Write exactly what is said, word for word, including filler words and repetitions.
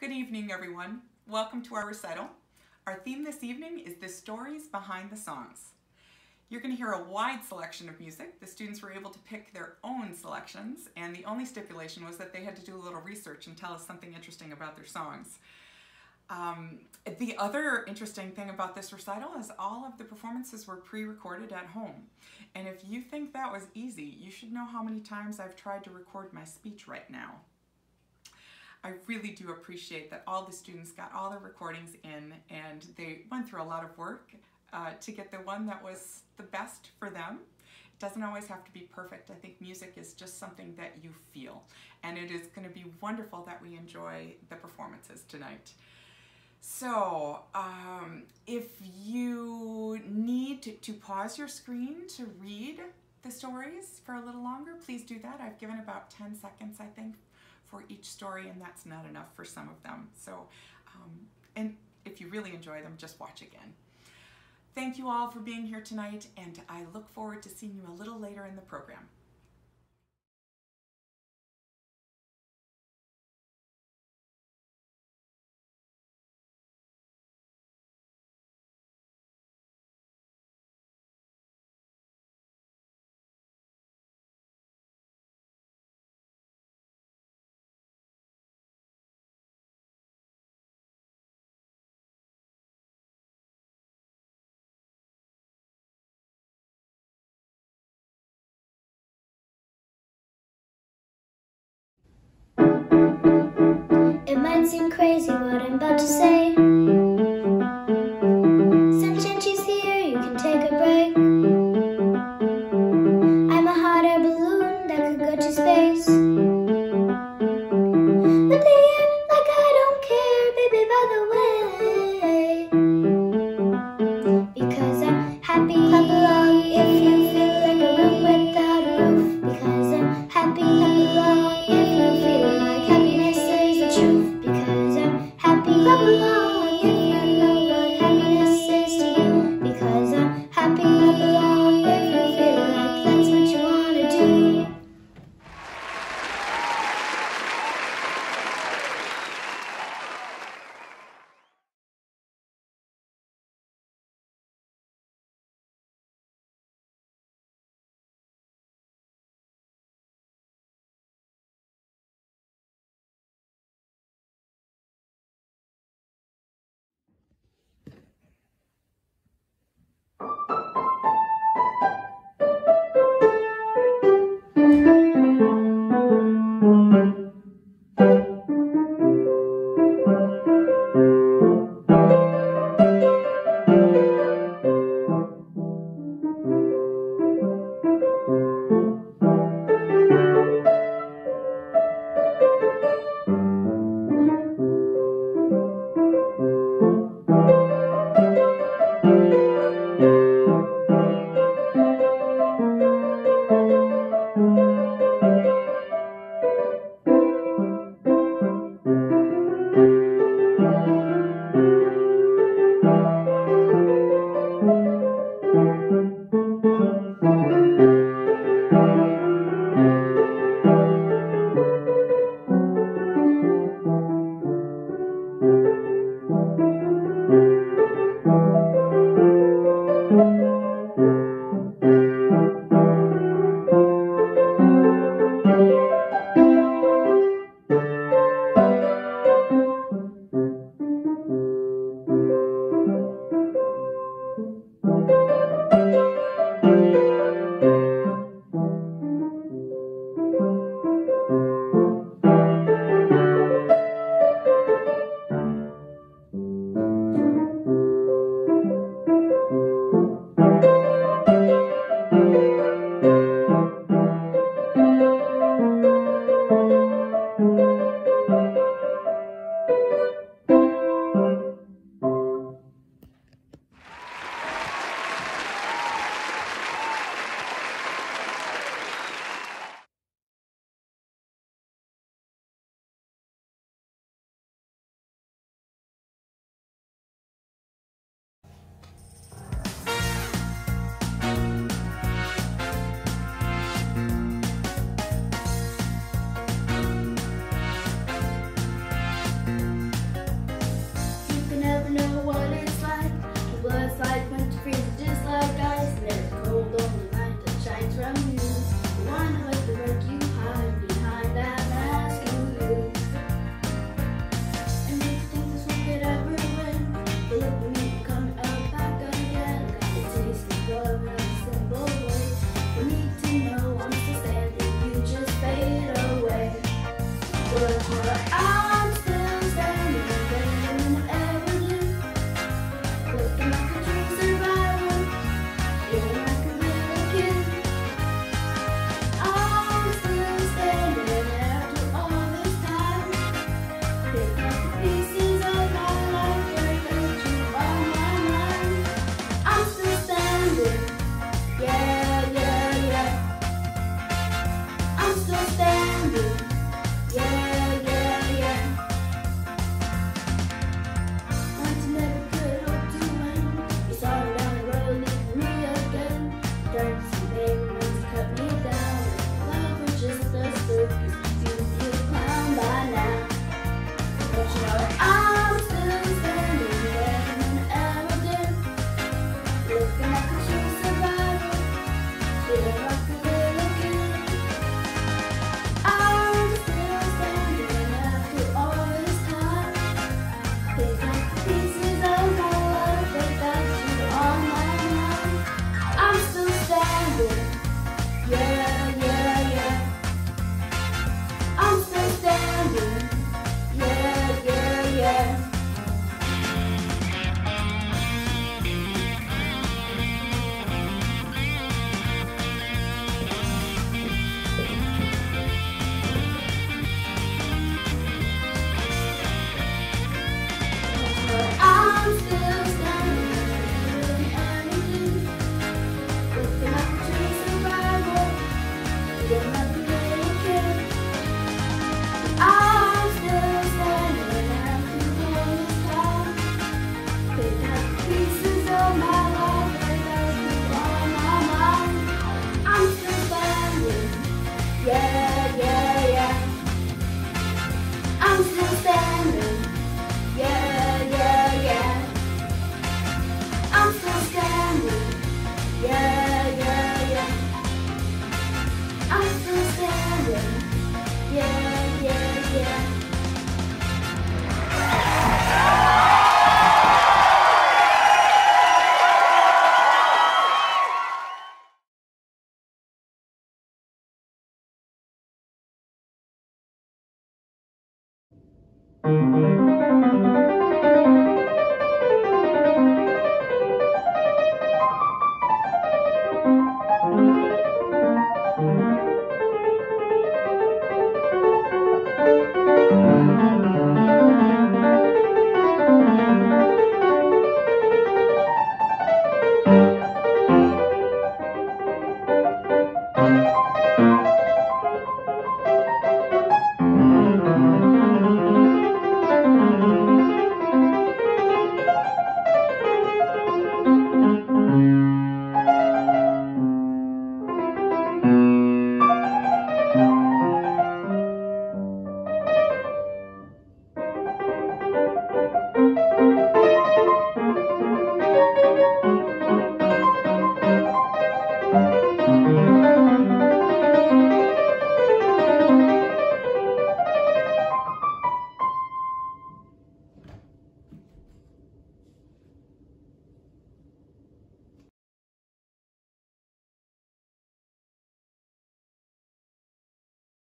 Good evening, everyone. Welcome to our recital. Our theme this evening is the stories behind the songs. You're going to hear a wide selection of music. The students were able to pick their own selections, and the only stipulation was that they had to do a little research and tell us something interesting about their songs. Um, the other interesting thing about this recital is all of the performances were pre-recorded at home. And if you think that was easy, you should know how many times I've tried to record my speech right now. I really do appreciate that all the students got all their recordings in, and they went through a lot of work uh, to get the one that was the best for them. It doesn't always have to be perfect. I think music is just something that you feel, and it is going to be wonderful that we enjoy the performances tonight. So um, if you need to, to pause your screen to read the stories for a little longer, please do that. I've given about ten seconds, I think, for each story, and that's not enough for some of them. So, um, and if you really enjoy them, just watch again. Thank you all for being here tonight, and I look forward to seeing you a little later in the program. It might seem crazy what I'm about to say. Sunshine, she's here, you can take a break. I'm a hot air balloon that could go to space. With the air like I don't care, baby, by the way. Because I'm happy. Clap along if you feel like a room without a roof. Because I'm happy. Clap along if you feel like happiness is the truth. Because I'm happy. Clap along if standing. Yeah, yeah, yeah. But I'm still standing, doing anything. Looking up to survival, getting up to get a kid. I'm still standing after all this time, picking up pieces of my life that goes on my mind. I'm still standing, yeah, yeah, yeah. I'm still standing, yeah, yeah, yeah. I'm still standing, yeah, yeah, yeah. I'm still standing, yeah, yeah, yeah. Thank you.